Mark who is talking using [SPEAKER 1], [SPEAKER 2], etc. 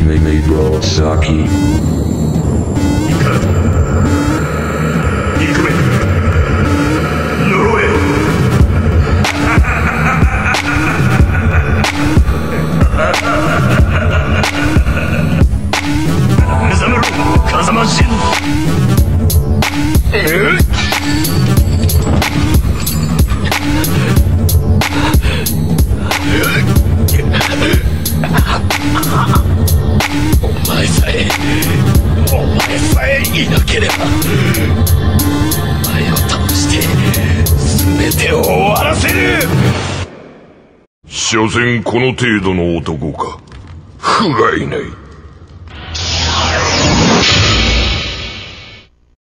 [SPEAKER 1] NegroSaki.
[SPEAKER 2] お前さえいなければ、お前を倒して全てを終わらせる。
[SPEAKER 3] 所詮この程度の男か。不甲斐ない。